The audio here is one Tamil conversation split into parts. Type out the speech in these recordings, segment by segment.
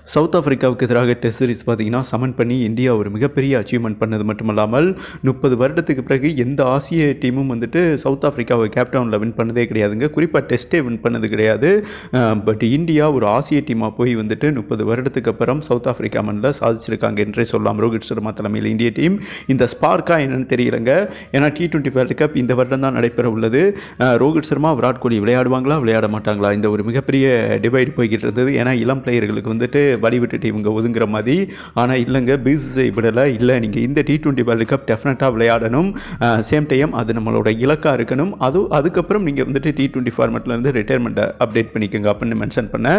சவுத் ஆஃப்ரிக்காவுக்கு எதிராக டெஸ்ட் சீரிஸ் பார்த்தீங்கன்னா சமன் பண்ணி இந்தியா ஒரு மிகப்பெரிய அச்சீவ்மெண்ட் பண்ணது மட்டுமல்லாமல் 30 வருடத்துக்கு பிறகு எந்த ஆசிய டீமும் வந்துட்டு சவுத் ஆஃப்ரிக்காவை கேப்டவுனில் வின் பண்ணதே கிடையாதுங்க. குறிப்பாக டெஸ்ட்டே வின் பண்ணது கிடையாது. பட் இந்தியா ஒரு ஆசிய டீமாக போய் வந்துட்டு 30 வருடத்துக்கு அப்புறம் சவுத் ஆஃப்ரிக்கா மண்ணில் சாதிச்சிருக்காங்க என்றே சொல்லலாம். ரோஹித் சர்மா தலைமையில் இந்திய டீம் இந்த ஸ்பார்க்கா என்னன்னு தெரியலங்க. ஏன்னா T20 வேர்ல்டு கப் இந்த வருடம் தான் நடைபெற உள்ளது. ரோஹித் சர்மா விராட் கோலி விளையாடுவாங்களா விளையாட மாட்டாங்களா இந்த ஒரு மிகப்பெரிய டிவைட் போய்கிட்டு இருந்தது. ஏன்னா இளம் பிளேயர்களுக்கு வந்துட்டு வழி விட்டுட்டு இவங்க ஒதுங்குற மாதிரி. ஆனால் இல்லைங்க, பிசிசிஐ விடலை. இல்லை, நீங்கள் இந்த T20 வேர்ல்டு கப் டெஃபினட்டாக விளையாடணும். சேம் டைம் அது நம்மளோட இலக்காக இருக்கணும். அதுக்கப்புறம் நீங்கள் வந்துட்டு T20 ஃபார்மேட்லேருந்து ரிட்டையர்மெண்ட்டை அப்டேட் பண்ணிக்கோங்க அப்படின்னு மென்ஷன் பண்ண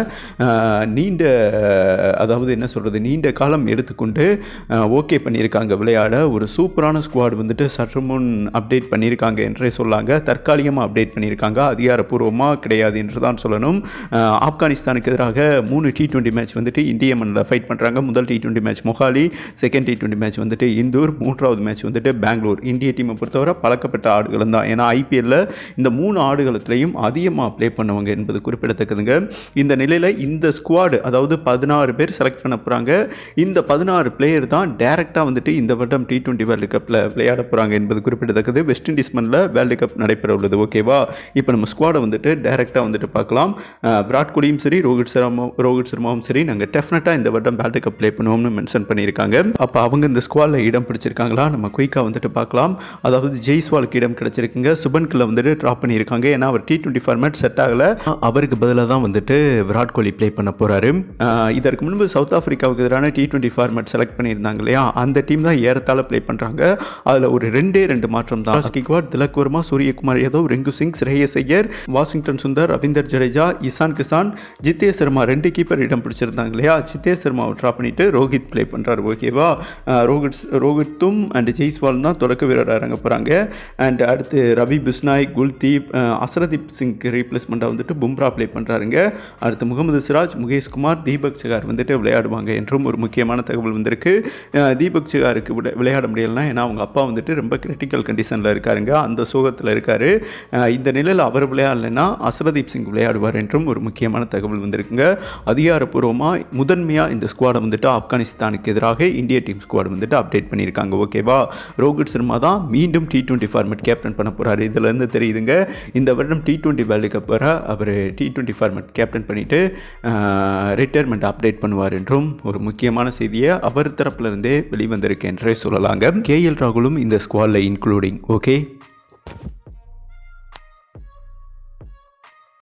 அதாவது என்ன சொல்கிறது, நீண்ட காலம் எடுத்துக்கொண்டு ஓகே பண்ணியிருக்காங்க விளையாட. ஒரு சூப்பரான ஸ்குவாட் வந்துட்டு சற்று முன் அப்டேட் பண்ணியிருக்காங்க என்றே சொல்லாங்க. தற்காலிகமாக அப்டேட் பண்ணியிருக்காங்க, அதிகாரப்பூர்வமாக கிடையாது என்று தான் சொல்லணும். ஆப்கானிஸ்தானுக்கு எதிராக 3 T20 மேட்ச் வந்துட்டு இந்திய மண்ணில் ஃபைட் பண்ணுறாங்க. முதல் T20 match Mohali, second T20 match வந்துட்டு இந்தூர், மூன்றாவது மேட்ச் வந்துட்டு பெங்களூர். இந்திய டீமை பொறுத்தவரை பழக்கப்பட்ட ஆடுகளும் தான். ஏன்னா IPL இந்த 3 ஆடுகளத்திலையும் அதிகமாக ப்ளே பண்ணுவாங்க என்பது குறிப்பிடத்தக்கதுங்க. இந்த நிலையில் இந்த ஸ்குவாடு, அதாவது 16 பேர் செலக்ட் பண்ண போகிறாங்க. இந்த 16 பிளேயர் தான் டைரெக்டாக வந்துட்டு இந்த வருடம் T20 வேர்ல்டு கப்பில் விளையாட போகிறாங்க என்பது குறிப்பிடத்தக்கது. வெஸ்ட் இண்டீஸ் மண்ணில் வேர்ல்டு கப் நடைபெற உள்ளது. ஓகேவா? இப்போ நம்ம ஸ்குவாடை வந்துட்டு டைரெக்டாக வந்துட்டு பார்க்கலாம். விராட் கோலியும் சரி, ரோஹித் சர்மாவும் சரி, நாங்கள் டெஃபினட்டாக இந்த வருடம் வேர்ல்டு கப் ப்ளே பண்ணுவோம்னு மென்ஷன் பண்ணியிருக்காங்க. அப்போ அவங்க இந்த ஸ்குவாடில் இடம் பிடிச்சிருக்காங்களா நம்ம குயிக்காக வந்துட்டு பார்க்கலாம். அதாவது ஜெய்ஸ்வாலுக்கு இடம் கிடச்சிருக்குங்க. சுபன்கில் வந்துட்டு ட்ராப் பண்ணியிருக்காங்க. ஏன்னா அவர் T20 ஃபார்மேட் செட் ஆகலை. அவருக்கு பதிலாக தான் வந்துட்டு விராட் கோலி ப்ளே பண்ண போகிறாரு. இதற்கு முன்பு சவுத் ஆஃப்ரிக்காவுக்கு எதிரான T20 ஃபார்மேட் செலக்ட் பண்ணியிருந்தாங்க இல்லையா, அந்த டீம் தான் ஏறத்தாழ ப்ளே பண்ணுறாங்க. அதில் ஒரு 2 மாற்றம் தான். கிக்வாட், திலக் வர்மா, சூரியகுமார் யாதவ், ரிங்கு சிங், ஸ்ரேயஸ் ஐயர், வாஷிங்டன் சுந்தர், ரவீந்தர் ஜடேஜா, இசான் கிசான், ஜித்தேஷ் சர்மா 2 கீப்பர் இடம் பிடிச்சிருந்தாங்க இல்லையா. ஜித்தேஷ் சர்மாவை ட்ராப் பண்ணிட்டு ரோஹித் ப்ளே பண்ணுறாரு. ஓகேவா? ரோஹித்தும் அண்ட் ஜெய்ஸ்வால் தான் தொடக்க வீரராக இறங்க போகிறாங்க. அண்ட் அடுத்து ரவி பிஸ்னாய், குல்தீப், அசரதீப் சிங்க்கு ரீப்ளேஸ்மெண்ட்டாக வந்துட்டு பும்ரா ப்ளே பண்ணுறாருங்க. அடுத்து முகமது சிராஜ், முகேஷ் குமார், தீபக் சகார் வந்துட்டு விளையாடுவாங்க என்றும் ஒரு முக்கியமான தகவல் வந்திருக்கு. தீபக் சகாருக்கு விளையாட முடியலைன்னா, ஏன்னா அவங்க அப்பா வந்துட்டு ரொம்ப கிரிட்டிக்கல் கண்டிஷனில் இருக்காருங்க, அந்த சோகத்தில் இருக்காரு. இந்த நிலையில் அவர் விளையாடலைன்னா அசரதீப் சிங் விளையாடுவார் என்றும் ஒரு முக்கியமான தகவல் வந்திருக்குங்க. அதிகாரப்பூர்வமாக முதன்மையாக இந்த ஸ்குவாடை வந்துட்டு ஆப்கானிஸ்தானுக்கு எதிராக இந்திய டீம் ஸ்குவாட் வந்துட்டு அப்டேட் பண்ணியிருக்காங்க. ஓகேவா? ரோஹித் சர்மா தான் மீண்டும் T20 ஃபார்மேட் கேப்டன் பண்ண போகிறாரு. இதுலேருந்து தெரியுதுங்க, இந்த வருடம் T20 வேர்ல்டு கப் வர அவர் T20 ஃபார்மேட் கேப்டன் பண்ணிவிட்டு ரிட்டையர்மெண்ட் அப்டேட் பண்ணுவார் என்றும் ஒரு முக்கியமான செய்தியை அவர் தரப்பிலிருந்தே வெளிவந்திருக்கு என்றே சொல்லலாங்க. KL ராகுலும் இந்த ஸ்குவாடில் இன்க்ளூடிங். ஓகே.